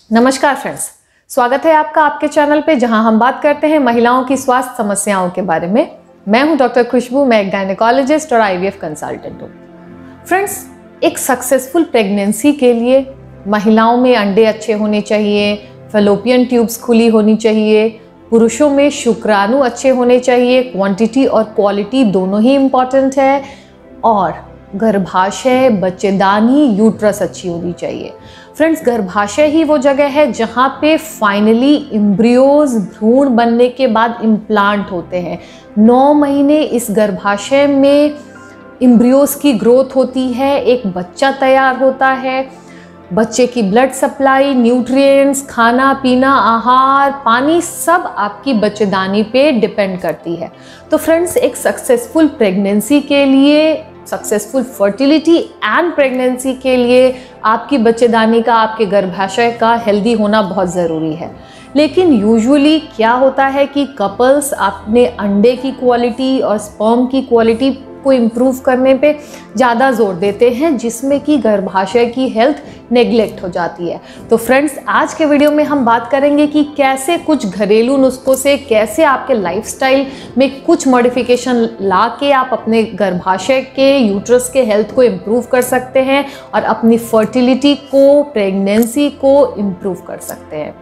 नमस्कार फ्रेंड्स, स्वागत है आपका आपके चैनल पे जहां हम बात करते हैं महिलाओं की स्वास्थ्य समस्याओं के बारे में। मैं हूं डॉक्टर खुशबू, मैं एक गायनेकोलॉजिस्ट और आईवीएफ कंसल्टेंट हूं। फ्रेंड्स, एक सक्सेसफुल प्रेगनेंसी के लिए महिलाओं में अंडे अच्छे होने चाहिए, फैलोपियन ट्यूब्स खुली होनी चाहिए, पुरुषों में शुक्राणु अच्छे होने चाहिए। क्वांटिटी और क्वालिटी दोनों ही इम्पॉर्टेंट है। और गर्भाशय, बच्चेदानी, यूट्रस अच्छी होनी चाहिए। फ्रेंड्स, गर्भाशय ही वो जगह है जहाँ पे फाइनली एम्ब्रियोज भ्रूण बनने के बाद इम्प्लांट होते हैं। 9 महीने इस गर्भाशय में एम्ब्रियोज की ग्रोथ होती है, एक बच्चा तैयार होता है। बच्चे की ब्लड सप्लाई, न्यूट्रिएंट्स, खाना पीना, आहार, पानी सब आपकी बच्चेदानी पे डिपेंड करती है। तो फ्रेंड्स, एक सक्सेसफुल प्रेगनेंसी के लिए, सक्सेसफुल फर्टिलिटी एंड प्रेगनेंसी के लिए आपकी बच्चेदानी का, आपके गर्भाशय का हेल्दी होना बहुत ज़रूरी है। लेकिन यूजुअली क्या होता है कि कपल्स अपने अंडे की क्वालिटी और स्पर्म की क्वालिटी को इम्प्रूव करने पे ज़्यादा जोर देते हैं, जिसमें कि गर्भाशय की हेल्थ नेग्लेक्ट हो जाती है। तो फ्रेंड्स, आज के वीडियो में हम बात करेंगे कि कैसे कुछ घरेलू नुस्खों से कैसे आपके लाइफस्टाइल में कुछ मॉडिफिकेशन ला के आप अपने गर्भाशय के, यूट्रस के हेल्थ को इम्प्रूव कर सकते हैं और अपनी फर्टिलिटी को, प्रेगनेंसी को इम्प्रूव कर सकते हैं।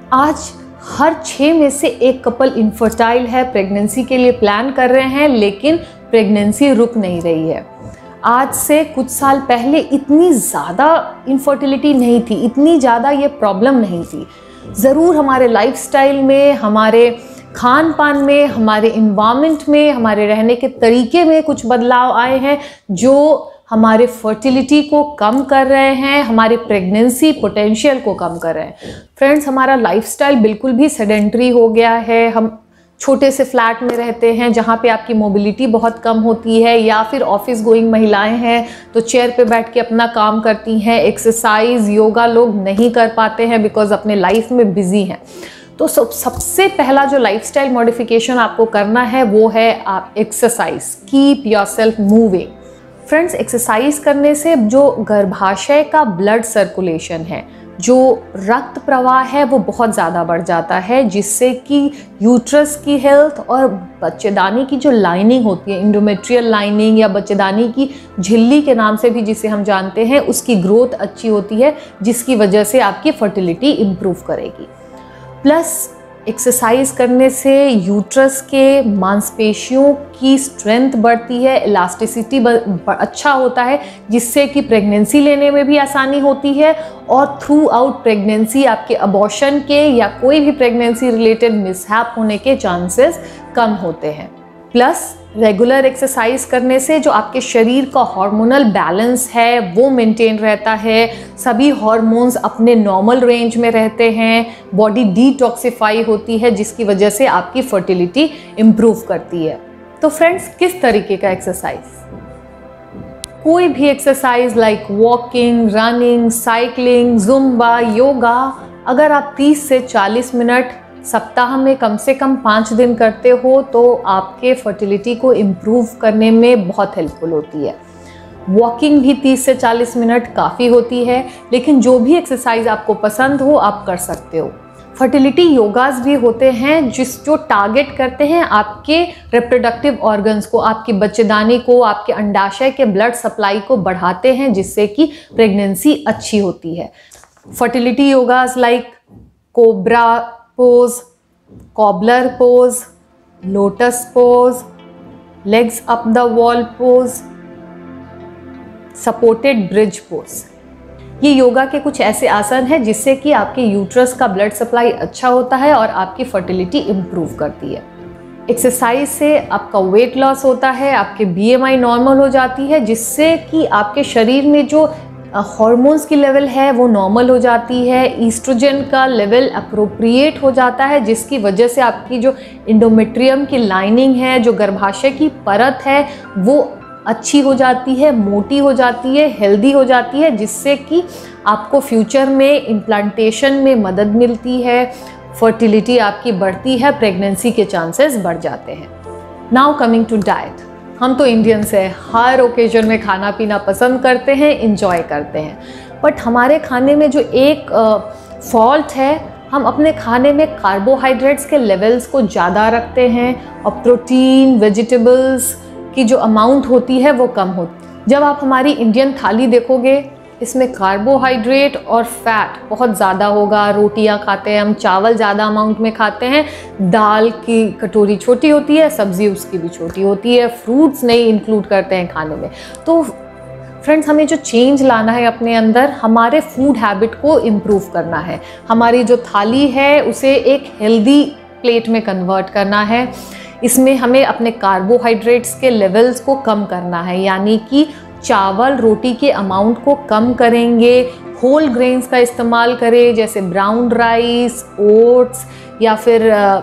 आज हर 6 में से एक कपल इनफर्टाइल है, प्रेगनेंसी के लिए प्लान कर रहे हैं, लेकिन प्रेगनेंसी रुक नहीं रही है। आज से कुछ साल पहले इतनी ज़्यादा इनफर्टिलिटी नहीं थी, इतनी ज़्यादा ये प्रॉब्लम नहीं थी। ज़रूर हमारे लाइफस्टाइल में, हमारे खान पान में, हमारे इन्वायरमेंट में, हमारे रहने के तरीके में कुछ बदलाव आए हैं जो हमारे फर्टिलिटी को कम कर रहे हैं, हमारे प्रेगनेंसी पोटेंशियल को कम कर रहे हैं। फ्रेंड्स, हमारा लाइफस्टाइल बिल्कुल भी सेडेंटरी हो गया है। हम छोटे से फ्लैट में रहते हैं जहाँ पे आपकी मोबिलिटी बहुत कम होती है, या फिर ऑफिस गोइंग महिलाएं हैं तो चेयर पे बैठ के अपना काम करती हैं। एक्सरसाइज, योगा लोग नहीं कर पाते हैं बिकॉज अपने लाइफ में बिजी हैं। तो सबसे पहला जो लाइफस्टाइल मॉडिफिकेशन आपको करना है वो है आप exercise. Keep yourself moving. Friends, exercise करने से जो गर्भाशय का ब्लड सर्कुलेशन है, जो रक्त प्रवाह है, वो बहुत ज़्यादा बढ़ जाता है, जिससे कि यूट्रस की हेल्थ और बच्चेदानी की जो लाइनिंग होती है, इंडोमेट्रियल लाइनिंग या बच्चेदानी की झिल्ली के नाम से भी जिसे हम जानते हैं, उसकी ग्रोथ अच्छी होती है, जिसकी वजह से आपकी फर्टिलिटी इम्प्रूव करेगी। प्लस एक्सरसाइज करने से यूट्रस के मांसपेशियों की स्ट्रेंथ बढ़ती है, इलास्टिसिटी अच्छा होता है, जिससे कि प्रेगनेंसी लेने में भी आसानी होती है और थ्रू आउट प्रेगनेंसी आपके अबॉर्शन के या कोई भी प्रेगनेंसी रिलेटेड मिसहैप होने के चांसेस कम होते हैं। प्लस रेगुलर एक्सरसाइज करने से जो आपके शरीर का हार्मोनल बैलेंस है वो मेंटेन रहता है, सभी हार्मोन्स अपने नॉर्मल रेंज में रहते हैं, बॉडी डिटॉक्सिफाई होती है, जिसकी वजह से आपकी फर्टिलिटी इम्प्रूव करती है। तो फ्रेंड्स, किस तरीके का एक्सरसाइज? कोई भी exercise like walking, running, cycling, Zumba, yoga, अगर आप 30 से 40 मिनट सप्ताह में कम से कम 5 दिन करते हो तो आपके फर्टिलिटी को इम्प्रूव करने में बहुत हेल्पफुल होती है। वॉकिंग भी 30 से 40 मिनट काफ़ी होती है, लेकिन जो भी एक्सरसाइज आपको पसंद हो आप कर सकते हो। फर्टिलिटी योगास भी होते हैं जो टारगेट करते हैं आपके रिप्रोडक्टिव ऑर्गन्स को, आपकी बच्चेदानी को, आपके अंडाशय के ब्लड सप्लाई को बढ़ाते हैं, जिससे कि प्रेगनेंसी अच्छी होती है। Fertility yogas like cobra pose, cobbler pose, lotus pose, legs up the wall pose, supported bridge pose, ये योगा के कुछ ऐसे आसन हैं जिससे कि आपके यूट्रस का ब्लड सप्लाई अच्छा होता है और आपकी फर्टिलिटी इम्प्रूव करती है। एक्सरसाइज से आपका वेट लॉस होता है, आपके BMI नॉर्मल हो जाती है, जिससे कि आपके शरीर में जो हार्मोन्स की लेवल है वो नॉर्मल हो जाती है, ईस्ट्रोजन का लेवल अप्रोप्रिएट हो जाता है, जिसकी वजह से आपकी जो इंडोमेट्रियम की लाइनिंग है, जो गर्भाशय की परत है, वो अच्छी हो जाती है, मोटी हो जाती है, हेल्दी हो जाती है, जिससे कि आपको फ्यूचर में इम्प्लांटेशन में मदद मिलती है, फर्टिलिटी आपकी बढ़ती है, प्रेगनेंसी के चांसेस बढ़ जाते हैं। Now coming to diet. हम तो इंडियंस हैं, हर ओकेजन में खाना पीना पसंद करते हैं, इंजॉय करते हैं, बट हमारे खाने में जो एक फॉल्ट है, हम अपने खाने में कार्बोहाइड्रेट्स के लेवल्स को ज़्यादा रखते हैं और प्रोटीन, वेजिटेबल्स की जो अमाउंट होती है वो कम होती है। जब आप हमारी इंडियन थाली देखोगे, इसमें कार्बोहाइड्रेट और फैट बहुत ज़्यादा होगा। रोटियां खाते हैं हम, चावल ज़्यादा अमाउंट में खाते हैं, दाल की कटोरी छोटी होती है, सब्ज़ी उसकी भी छोटी होती है, फ्रूट्स नहीं इंक्लूड करते हैं खाने में। तो फ्रेंड्स, हमें जो चेंज लाना है अपने अंदर, हमारे फूड हैबिट को इम्प्रूव करना है। हमारी जो थाली है उसे एक हेल्दी प्लेट में कन्वर्ट करना है। इसमें हमें अपने कार्बोहाइड्रेट्स के लेवल्स को कम करना है, यानी कि चावल रोटी के अमाउंट को कम करेंगे, होल ग्रेन्स का इस्तेमाल करें, जैसे ब्राउन राइस, ओट्स या फिर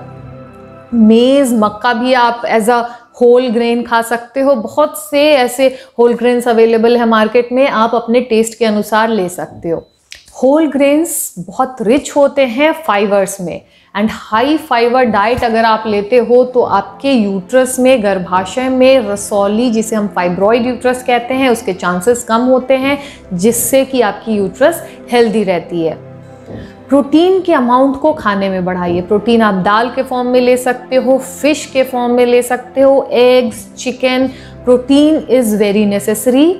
मेज़, मक्का भी आप एज अ होल ग्रेन खा सकते हो। बहुत से ऐसे होल ग्रेन्स अवेलेबल है मार्केट में, आप अपने टेस्ट के अनुसार ले सकते हो। होल ग्रेन्स बहुत रिच होते हैं फाइबर्स में, एंड हाई फाइबर डाइट अगर आप लेते हो तो आपके यूट्रस में, गर्भाशय में रसौली, जिसे हम फाइब्रॉइड यूट्रस कहते हैं, उसके चांसेस कम होते हैं, जिससे कि आपकी यूट्रस हेल्दी रहती है। प्रोटीन के अमाउंट को खाने में बढ़ाइए। प्रोटीन आप दाल के फॉर्म में ले सकते हो, फिश के फॉर्म में ले सकते हो, eggs, chicken. Protein is very necessary.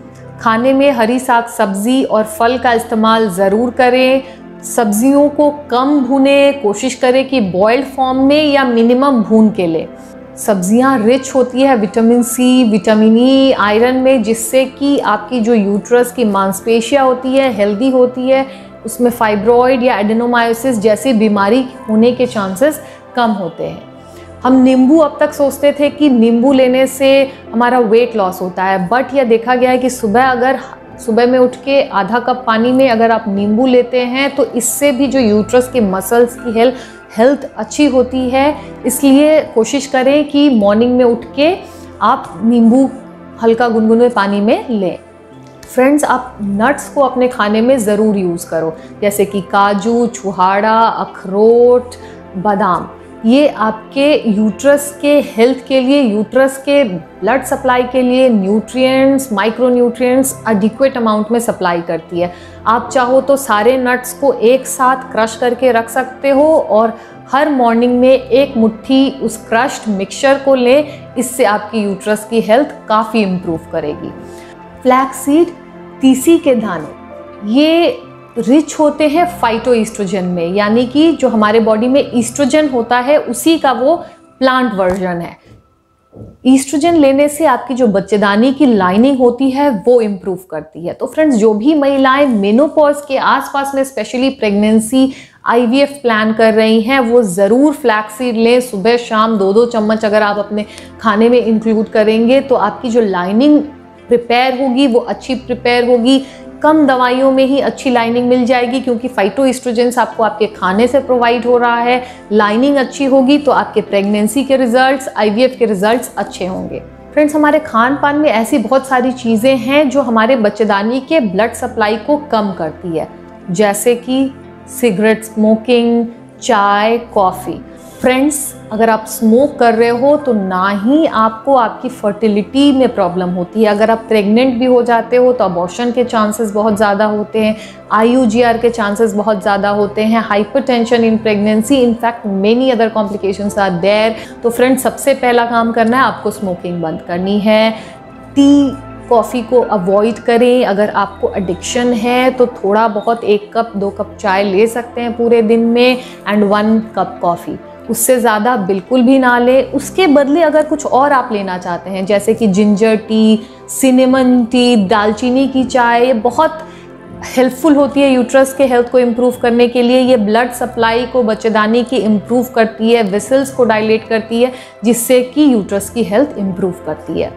खाने में हरी साग सब्जी और फल का इस्तेमाल ज़रूर करें। सब्जियों को कम भूनें, कोशिश करें कि बॉइल्ड फॉर्म में या मिनिमम भून के लें। सब्जियां रिच होती है vitamin C, vitamin E, iron में, जिससे कि आपकी जो यूट्रस की मांसपेशियां होती है हेल्दी होती है, उसमें फाइब्रॉइड या एडेनोमायोसिस जैसी बीमारी होने के चांसेस कम होते हैं। हम नींबू अब तक सोचते थे कि नींबू लेने से हमारा वेट लॉस होता है, बट यह देखा गया है कि सुबह में उठ के आधा कप पानी में अगर आप नींबू लेते हैं तो इससे भी जो यूट्रस के मसल्स की हेल्थ अच्छी होती है। इसलिए कोशिश करें कि मॉर्निंग में उठ के आप नींबू हल्का गुनगुने पानी में लें। फ्रेंड्स, आप नट्स को अपने खाने में ज़रूर यूज़ करो, जैसे कि काजू, छुहाड़ा, अखरोट, बादाम। ये आपके यूट्रस के हेल्थ के लिए, यूट्रस के ब्लड सप्लाई के लिए nutrients, micro nutrients adequate amount में सप्लाई करती है। आप चाहो तो सारे नट्स को एक साथ क्रश करके रख सकते हो और हर मॉर्निंग में एक मुट्ठी उस क्रश्ड मिक्सचर को लें। इससे आपकी यूट्रस की हेल्थ काफ़ी इम्प्रूव करेगी। फ्लैक्सीड, तीसी के दाने, ये रिच होते हैं फाइटोईस्ट्रोजन में, यानी कि जो हमारे बॉडी में ईस्ट्रोजन होता है उसी का वो प्लांट वर्जन है। ईस्ट्रोजन लेने से आपकी जो बच्चेदानी की लाइनिंग होती है वो इम्प्रूव करती है। तो फ्रेंड्स, जो भी महिलाएं मेनोपॉज के आसपास में स्पेशली प्रेगनेंसी IVF प्लान कर रही हैं, वो ज़रूर फ्लैक्सीड लें। सुबह शाम 2-2 चम्मच अगर आप अपने खाने में इंक्लूड करेंगे तो आपकी जो लाइनिंग प्रिपेयर होगी वो अच्छी प्रिपेयर होगी। कम दवाइयों में ही अच्छी लाइनिंग मिल जाएगी, क्योंकि फाइटोईस्ट्रोजेंस आपको आपके खाने से प्रोवाइड हो रहा है। लाइनिंग अच्छी होगी तो आपके प्रेगनेंसी के रिजल्ट्स, IVF के रिजल्ट्स अच्छे होंगे। फ्रेंड्स, हमारे खान पान में ऐसी बहुत सारी चीज़ें हैं जो हमारे बच्चेदानी के ब्लड सप्लाई को कम करती है, जैसे कि सिगरेट स्मोकिंग, चाय, कॉफ़ी। फ्रेंड्स, अगर आप स्मोक कर रहे हो तो ना ही आपको आपकी फर्टिलिटी में प्रॉब्लम होती है। अगर आप प्रेग्नेंट भी हो जाते हो तो अबॉर्शन के चांसेस बहुत ज़्यादा होते हैं, IUGR के चांसेस बहुत ज़्यादा होते हैं, hypertension in pregnancy, in fact many other complications are there. तो फ्रेंड्स, सबसे पहला काम करना है, आपको स्मोकिंग बंद करनी है। टी, कॉफ़ी को अवॉइड करें। अगर आपको एडिक्शन है तो थोड़ा बहुत 1 कप 2 कप चाय ले सकते हैं पूरे दिन में, एंड 1 कप कॉफ़ी, उससे ज़्यादा बिल्कुल भी ना ले। उसके बदले अगर कुछ और आप लेना चाहते हैं, जैसे कि जिंजर टी, सिनेमन टी, दालचीनी की चाय, ये बहुत हेल्पफुल होती है यूट्रस के हेल्थ को इम्प्रूव करने के लिए। ये ब्लड सप्लाई को, बच्चेदानी की इम्प्रूव करती है, वेसल्स को डायलेट करती है, जिससे कि यूट्रस की हेल्थ इम्प्रूव करती है।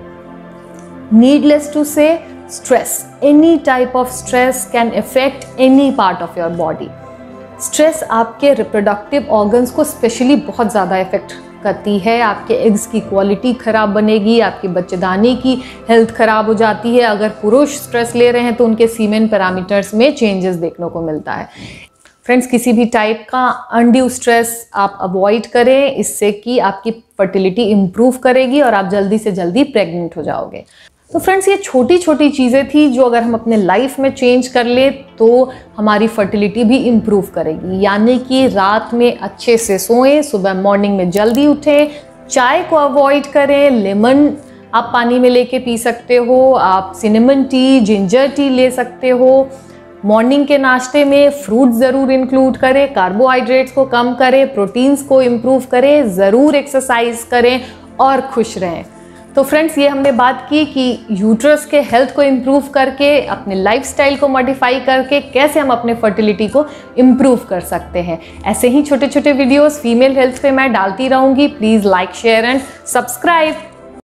Needless to say, stress, any type of stress can affect any part of your body. Stress आपके रिप्रोडक्टिव ऑर्गन्स को स्पेशली बहुत ज़्यादा इफेक्ट करती है। आपके एग्स की क्वालिटी ख़राब बनेगी, आपकी बच्चेदानी की हेल्थ ख़राब हो जाती है। अगर पुरुष स्ट्रेस ले रहे हैं तो उनके सीमेन पैरामीटर्स में चेंजेस देखने को मिलता है। फ्रेंड्स, किसी भी टाइप का अनड्यू स्ट्रेस आप अवॉइड करें, इससे कि आपकी फर्टिलिटी इम्प्रूव करेगी और आप जल्दी से जल्दी प्रेग्नेंट हो जाओगे। तो फ्रेंड्स, ये छोटी छोटी चीज़ें थी जो अगर हम अपने लाइफ में चेंज कर ले तो हमारी फर्टिलिटी भी इम्प्रूव करेगी। यानी कि रात में अच्छे से सोएं, सुबह मॉर्निंग में जल्दी उठें, चाय को अवॉइड करें, लेमन आप पानी में लेके पी सकते हो, आप सिनेमन टी, जिंजर टी ले सकते हो। मॉर्निंग के नाश्ते में फ्रूट ज़रूर इंक्लूड करें, कार्बोहाइड्रेट्स को कम करें, प्रोटीन्स को इम्प्रूव करें, ज़रूर एक्सरसाइज करें और खुश रहें। तो फ्रेंड्स, ये हमने बात की कि यूट्रस के हेल्थ को इम्प्रूव करके, अपने लाइफस्टाइल को मॉडिफाई करके कैसे हम अपने फर्टिलिटी को इम्प्रूव कर सकते हैं। ऐसे ही छोटे छोटे वीडियोस फीमेल हेल्थ पे मैं डालती रहूँगी। Please like, share and subscribe.